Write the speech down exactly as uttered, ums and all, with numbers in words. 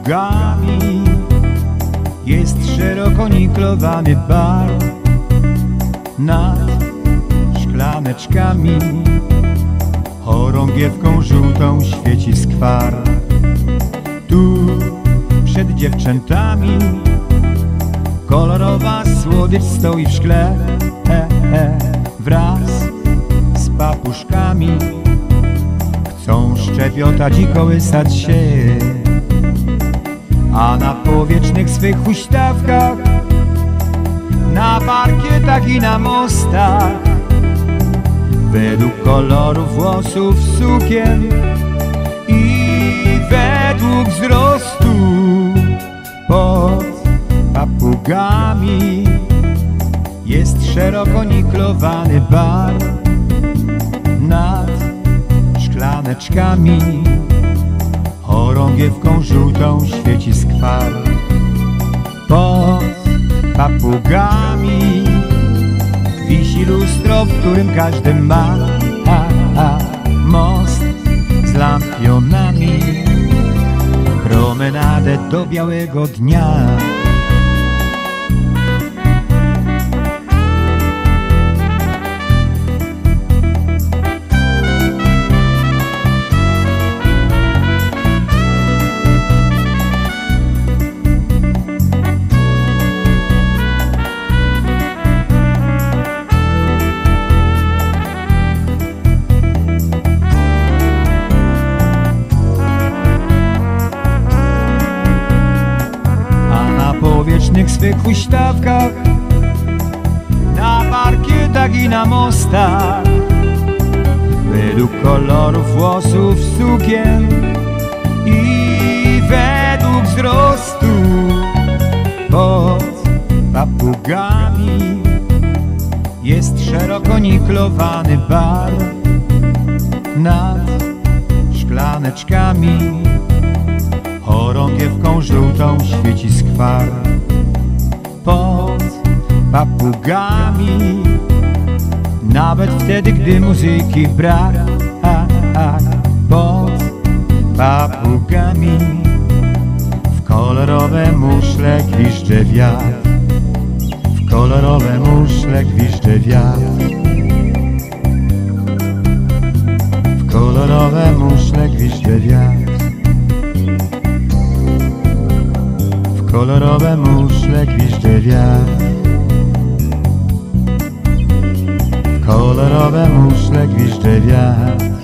papugami. Jest szeroko niklowany bar nad szklaneczkami. Chorągiewką żółtą świeci skwar. Tu przed dziewczętami kolorowa słodycz stoi w szkle, e, e, wraz z papuszkami. Chcą szczepiotać i kołysać się, a na powietrznych swych huśtawkach, na parkietach i na mostach, według koloru włosów sukien i według wzrostu pod papugami jest szeroko niklowany bar nad szklaneczkami. Chorągiewką żółtą świeci skwar. Pod papugami wisi lustro, w którym każdy ma a, a, most z lampionami, promenadę do białego dnia. W powietrznych swych huśtawkach, na parkietach i na mostach, według kolorów włosów sukien i według wzrostu pod papugami jest szeroko niklowany bar nad szklaneczkami. Chorągiewką żółtą świeci skwar. Pod papugami, nawet wtedy, gdy muzyki brak, a, a, pod papugami w kolorowe muszle gwizdże wiatr. W kolorowe muszle gwizdże wiatr. W kolorowe muszle gwizdże wiatr. Kolorowe muszle gwizdże wiatr. Kolorowe muszle gwizdże wiatr.